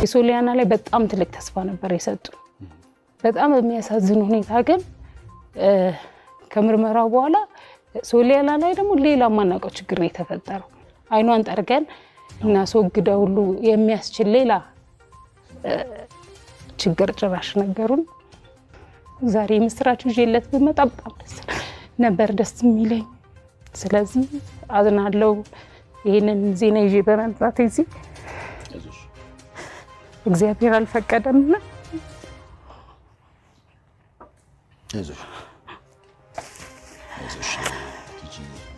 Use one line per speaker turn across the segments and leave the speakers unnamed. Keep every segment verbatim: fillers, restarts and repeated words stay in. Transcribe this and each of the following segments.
ሶሊያና ላይ በጣም ትልቅ ተስፋ ነበር የሰጡ በጣም የሚያሳዝን ሁኔታ ግን ከምርመራው በኋላ ሶሊያና ላይ ደግሞ ሌላ ማናቀው ችግር ነው የተፈጠረው አይኗን ጠርገን እና ሶግደው ሁሉ የሚያስችል ሌላ ችግር ጭራሽ ነገሩን ዛሬ ምስራቹ ጀለት በመጣ በጣም ደስ ነበር ደስ የሚለኝ ስለዚህ አዝናለሁ ይሄንን ዜና ይዤ በመምጣት እዚህ እግዚአብሔር አልፈቀደምና አይዞሽ አይዞሽ ቲጂ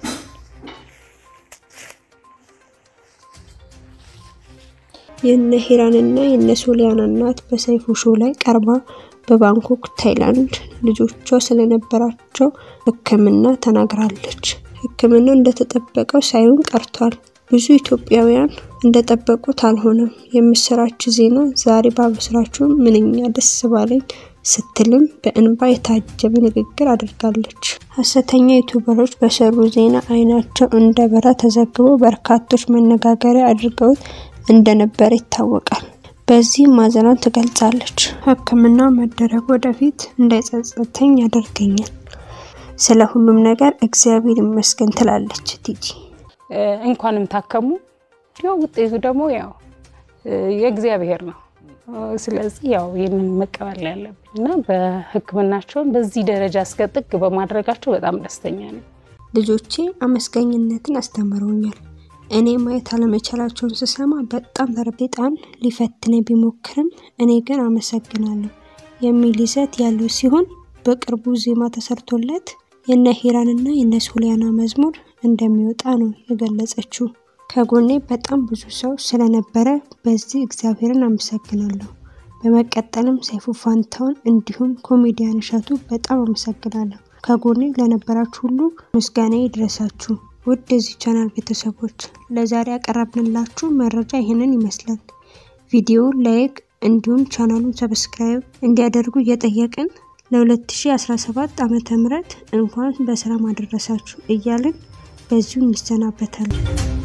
የነ ሂራንና የነ ሶሊያና እናት በሰይፉ ሾው ላይ ቀርባ በባንኮክ ታይላንድ ልጆቿ ስለነበራቸው ህክምና ተናግራለች ህክምናው እንደተጠበቀው ሳይሆን ቀርቷል ብዙ ኢትዮጵያውያን እንደተጠበቁት አልሆነም የምስራች ዜና ዛሬ ባበስራችሁ ምንኛ ደስ ባለኝ ስትልም በእንባ የታጀበ ንግግር አድርጋለች ሐሰተኛ ዩቲዩበሮች በሰሩ ዜና አይናቸው እንደበራ ተዘግቦ በርካቶች መነጋገሪያ አድርገውት እንደነበር ይታወቃል በዚህ ማዘናን ትገልጻለች ህክምና መደረግ ወደፊት እንዳይጸጸተኝ ያደርገኛል ስለ ሁሉም ነገር እግዚአብሔር ይመስገን ትላለች ቲጂ
እንኳንም ታከሙ ያው ውጤቱ ደግሞ ያው የእግዚአብሔር ነው ስለዚህ ያው ይሄንን መቀበል ያለብኝና በህክምናቸው በዚህ ደረጃ አስከጥቅ በማድረጋቸው በጣም ደስተኛ ነኝ
ልጆቼ አመስገኝነትን አስተምረውኛል እኔ ማየት አለመቻላቸውን ስሰማ በጣም ተረብጣን ሊፈትነኝ ቢሞክርም እኔ ግን አመሰግናለሁ የሚል ይዘት ያለው ሲሆን በቅርቡ ዜማ ተሰርቶለት የነ ሂራንና የነ ሶሊያና መዝሙር እንደሚወጣ ነው የገለጸችው ከጎኔ በጣም ብዙ ሰው ስለነበረ በዚህ እግዚአብሔርን አመሰግናለሁ በመቀጠልም ሰይፉ ፋንታውን እንዲሁም ኮሜዲያን እሸቱ በጣም አመሰግናለሁ ከጎኔ ለነበራችሁ ሁሉ ምስጋና ይድረሳችሁ ውድ የዚህ ቻናል ቤተሰቦች ለዛሬ አቀረብንላችሁ መረጃ ይሄንን ይመስላል ቪዲዮ ላይክ እንዲሁም ቻናሉን ሰብስክራይብ እንዲያደርጉ እየጠየቅን ለ2017 ዓመተ ምህረት እንኳን በሰላም አደረሳችሁ እያልን በዚሁ እንሰናበታለን